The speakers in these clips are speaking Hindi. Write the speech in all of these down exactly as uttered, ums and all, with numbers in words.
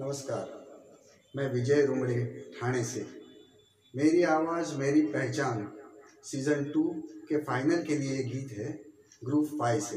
नमस्कार, मैं विजय रुमड़े ठाणे से। मेरी आवाज़ मेरी पहचान सीज़न टू के फाइनल के लिए गीत है ग्रुप फाइव से।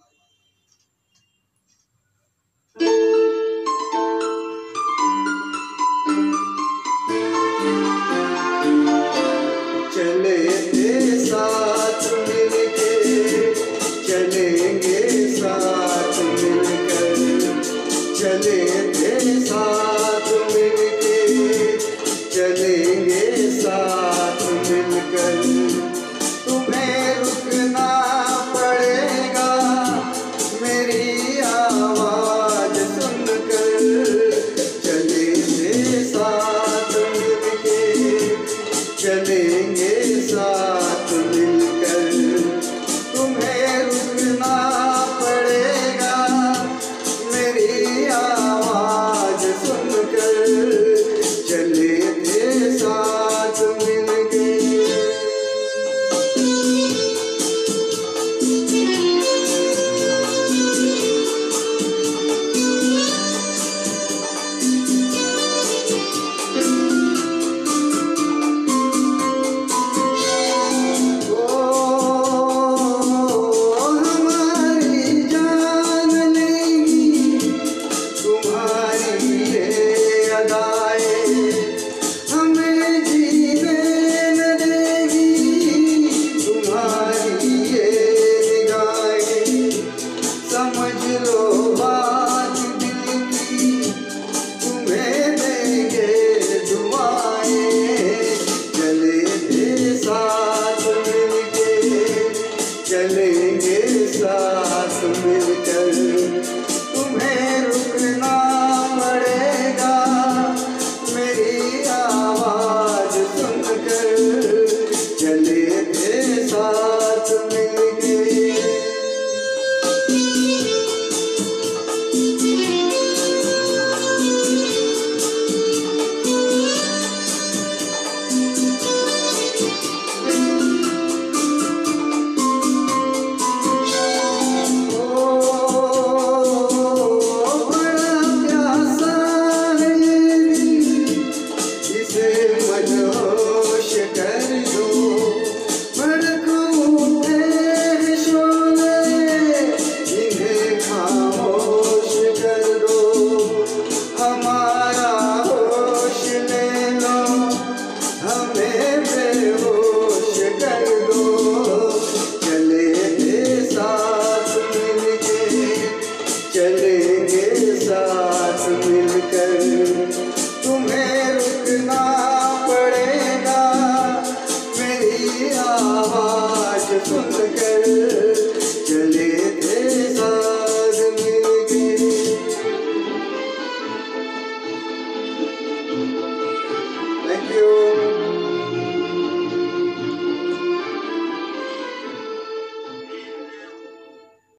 चले थे साथ मिलके, चलेंगे साथ मिलकर, चले थे साथ मिलके, चलेंगे साथ मिलकर। तुम्हें रुकना पड़ेगा मेरी आवाज़ सुनकर, चले थे साथ मिलके, चलेंगे साथ मिलकर। तुम्हें रुकना पड़ेगा मेरी आवाज़ सुनकर, चले थे साथ मिलके। चलेंगे साथ मिलकर। तुम्हें रुकना पड़ेगा मेरी आवाज़ सुनकर, चले थे साथ मिलके। चलेंगे साथ मिलकर। तुम्हें रुकना पड़ेगा मेरी आवाज़ सुन